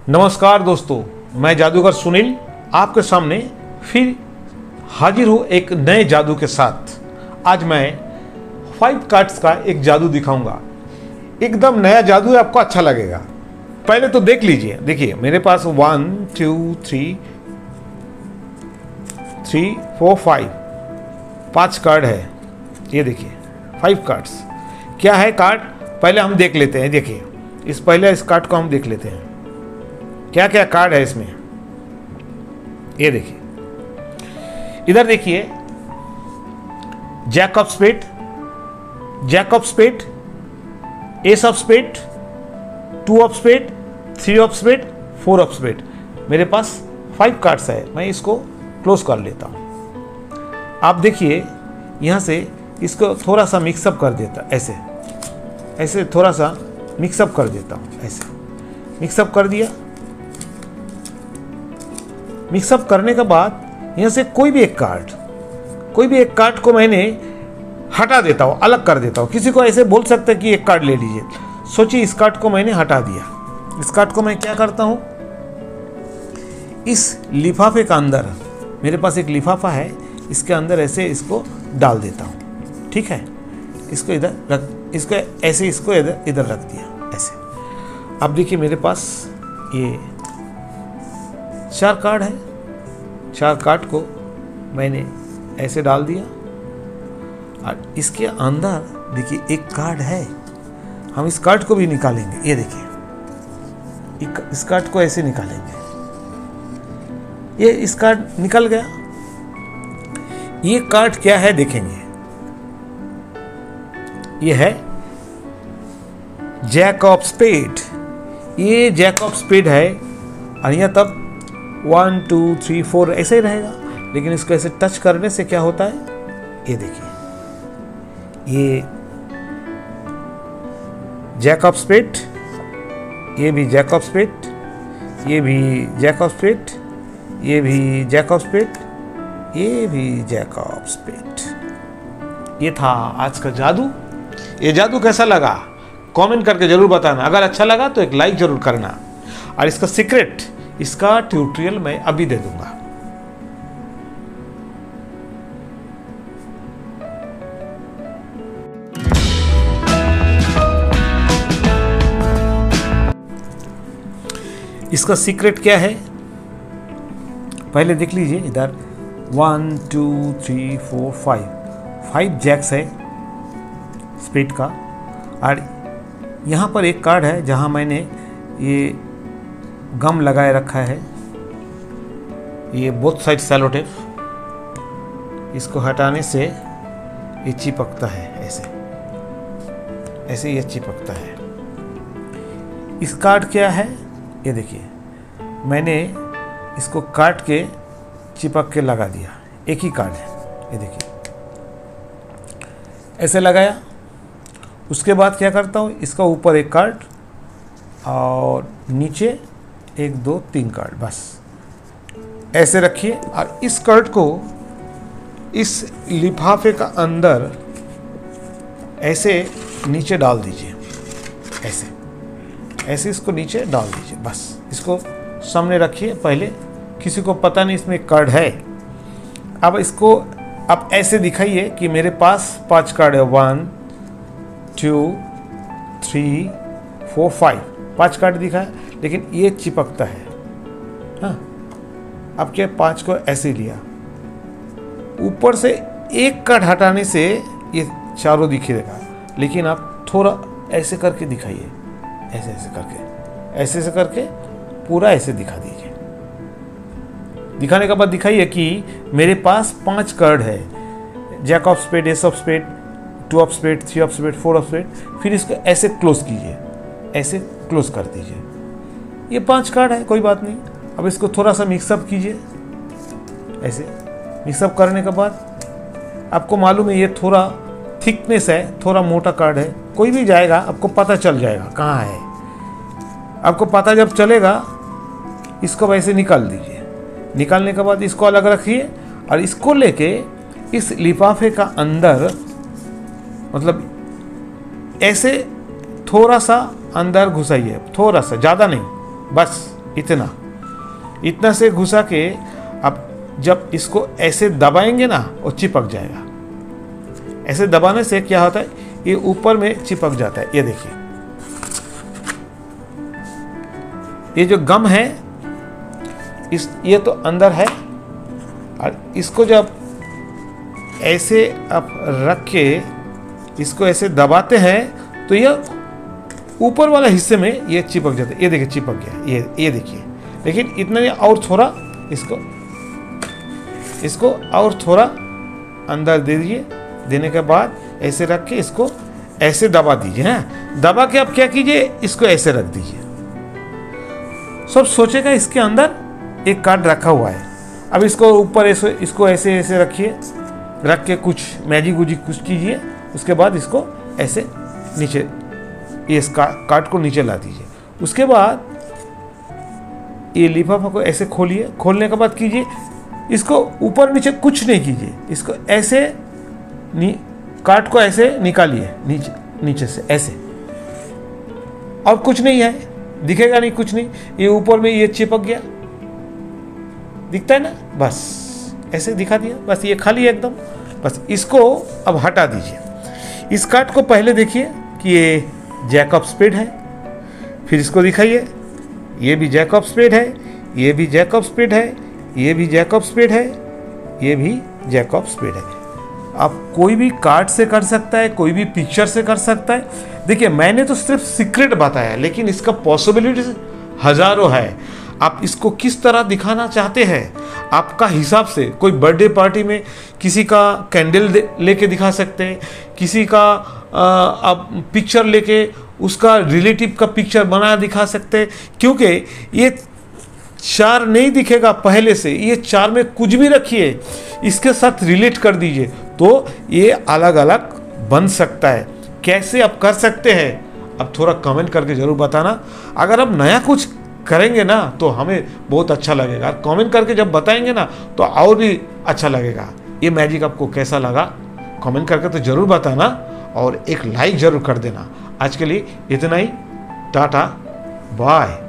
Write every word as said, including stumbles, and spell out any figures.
नमस्कार दोस्तों, मैं जादूगर सुनील आपके सामने फिर हाजिर हूँ एक नए जादू के साथ। आज मैं फाइव कार्ड्स का एक जादू दिखाऊंगा। एकदम नया जादू है, आपको अच्छा लगेगा। पहले तो देख लीजिए। देखिए मेरे पास one two three three four five पांच कार्ड है। ये देखिए फाइव कार्ड्स। क्या है कार्ड पहले हम देख लेते हैं। देखिए इस पहले इस कार्ड को हम देख लेते हैं क्या क्या कार्ड है इसमें। ये देखिए इधर देखिए, jack of spade, jack of spade, ace of spade, two of spade, three of spade, four of spade. मेरे पास फाइव कार्ड्स है। मैं इसको क्लोज कर लेता हूं। आप देखिए यहां से इसको थोड़ा सा मिक्सअप कर देता, ऐसे ऐसे थोड़ा सा मिक्सअप कर देता हूं। ऐसे मिक्सअप कर दिया। मिक्सअप करने के बाद यहाँ से कोई भी एक कार्ड कोई भी एक कार्ड को मैंने हटा देता हूँ, अलग कर देता हूँ। किसी को ऐसे बोल सकते हैं कि एक कार्ड ले लीजिए। सोचिए इस कार्ड को मैंने हटा दिया। इस कार्ड को मैं क्या करता हूँ, इस लिफाफे का अंदर, मेरे पास एक लिफाफा है, इसके अंदर ऐसे इसको डाल देता हूँ। ठीक है, इसको इधर रख, इसको ऐसे इसको इधर इधर रख दिया ऐसे। अब देखिए मेरे पास ये चार कार्ड है। चार कार्ड को मैंने ऐसे डाल दिया और इसके अंदर देखिए एक कार्ड है। हम इस कार्ड को भी निकालेंगे। ये देखिए इस कार्ड को ऐसे निकालेंगे। ये इस कार्ड निकल गया। ये कार्ड क्या है देखेंगे। ये है जैक ऑफ स्पेड। ये जैक ऑफ स्पेड है और यह तब वन टू थ्री फोर ऐसे ही रहेगा, लेकिन इसको ऐसे टच करने से क्या होता है, ये देखिए ये जैक ऑफ स्पेड, ये भी जैक ऑफ स्पेड, ये भी जैक ऑफ स्पेड, ये भी जैक ऑफ स्पेड, ये भी जैक ऑफ स्पेड। ये था आज का जादू। ये जादू कैसा लगा कमेंट करके जरूर बताना। अगर अच्छा लगा तो एक लाइक जरूर करना। और इसका सीक्रेट, इसका ट्यूटोरियल मैं अभी दे दूंगा। इसका सीक्रेट क्या है पहले देख लीजिए। इधर one two three four five five jacks है स्पेड का। और यहाँ पर एक कार्ड है जहाँ मैंने ये गम लगाए रखा है। ये बोथ साइड सेलो टेप, इसको हटाने से ये चिपकता है ऐसे ऐसे ये चिपकता है। इस कार्ड क्या है ये देखिए, मैंने इसको काट के चिपक के लगा दिया। एक ही कार्ड है, ये देखिए ऐसे लगाया। उसके बाद क्या करता हूँ, इसका ऊपर एक कार्ड और नीचे एक दो तीन कार्ड बस ऐसे रखिए। और इस कार्ड को इस लिफाफे का अंदर ऐसे नीचे डाल दीजिए। ऐसे ऐसे इसको नीचे डाल दीजिए बस। इसको सामने रखिए। पहले किसी को पता नहीं इसमें एक कार्ड है। अब इसको अब ऐसे दिखाइए कि मेरे पास पांच कार्ड है। One two three four five पांच कार्ड दिखा है, लेकिन ये चिपकता है। हाँ, अब क्या, पांच को ऐसे लिया, ऊपर से एक कार्ड हटाने से ये चारों दिखेगा। लेकिन आप थोड़ा ऐसे करके दिखाइए, ऐसे ऐसे करके ऐसे ऐसे करके पूरा ऐसे दिखा दीजिए। दिखाने के बाद दिखाइए कि मेरे पास पांच कार्ड है। Jack of spade, ace of spade, two of spade, three of spade, four of spade. फिर इसको ऐसे क्लोज कीजिए, ऐसे क्लोज कर दीजिए। ये पांच कार्ड है, कोई बात नहीं। अब इसको थोड़ा सा मिक्सअप कीजिए। ऐसे मिक्सअप करने के बाद आपको मालूम है ये थोड़ा थिकनेस है, थोड़ा मोटा कार्ड है। कोई भी जाएगा आपको पता चल जाएगा कहाँ है। आपको पता जब चलेगा, इसको वैसे निकाल दीजिए। निकालने के बाद इसको अलग रखिए और इसको लेके इस लिफाफे का अंदर, मतलब ऐसे थोड़ा सा अंदर घुसाइए, थोड़ा सा, ज़्यादा नहीं, बस इतना इतना से घुसा के अब जब इसको ऐसे दबाएंगे ना वो चिपक जाएगा। ऐसे दबाने से क्या होता है, ये ऊपर में चिपक जाता है। ये देखिए, ये जो गम है इस ये तो अंदर है, और इसको जब ऐसे आप रख के इसको ऐसे दबाते हैं तो ये ऊपर वाला हिस्से में ये चिपक जाता है। ये देखिए चिपक गया, ये ये देखिए। लेकिन इतना नहीं, और थोड़ा इसको इसको और थोड़ा अंदर दे दीजिए। देने के बाद ऐसे रख के इसको ऐसे दबा दीजिए। हैं, दबा के आप क्या कीजिए, इसको ऐसे रख दीजिए। सब सोचेगा इसके अंदर एक कार्ड रखा हुआ है। अब इसको ऊपर ऐसे इसको ऐसे ऐसे रखिए, रख के कुछ मैजिक वूजिक कुछ कीजिए। उसके बाद इसको ऐसे नीचे, ये इस कार्ड को नीचे ला दीजिए। उसके बाद ये लिफाफा को ऐसे खोलिए। खोलने के बाद कीजिए, इसको ऊपर नीचे कुछ नहीं कीजिए, इसको ऐसे कार्ड को ऐसे निकालिए नीचे नीचे से ऐसे, और कुछ नहीं है, दिखेगा नहीं, कुछ नहीं। ये ऊपर में ये चिपक गया, दिखता है ना, बस ऐसे दिखा दिया, बस ये खाली है एकदम। बस इसको अब हटा दीजिए। इस कार्ड को पहले देखिए कि ये जैक ऑफ स्पेड है, फिर इसको दिखाइए, ये भी जैक ऑफ स्पेड है, ये भी जैक ऑफ स्पेड है, ये भी जैक ऑफ स्पेड है, ये भी जैक ऑफ स्पेड है। आप कोई भी कार्ड से कर सकता है, कोई भी पिक्चर से कर सकता है। देखिए, मैंने तो सिर्फ सीक्रेट बताया, लेकिन इसका पॉसिबिलिटीज हजारों है। आप इसको किस तरह दिखाना चाहते हैं, आपका हिसाब से। कोई बर्थडे पार्टी में किसी का कैंडल लेके दिखा सकते हैं, किसी का आ, आप पिक्चर लेके उसका रिलेटिव का पिक्चर बना दिखा सकते हैं। क्योंकि ये चार नहीं दिखेगा पहले से, ये चार में कुछ भी रखिए, इसके साथ रिलेट कर दीजिए तो ये अलग अलग बन सकता है। कैसे आप कर सकते हैं, अब थोड़ा कमेंट करके ज़रूर बताना। अगर आप नया कुछ करेंगे ना तो हमें बहुत अच्छा लगेगा। कमेंट करके जब बताएंगे ना तो और भी अच्छा लगेगा। ये मैजिक आपको कैसा लगा कमेंट करके तो ज़रूर बताना, और एक लाइक ज़रूर कर देना। आज के लिए इतना ही, टाटा बाय।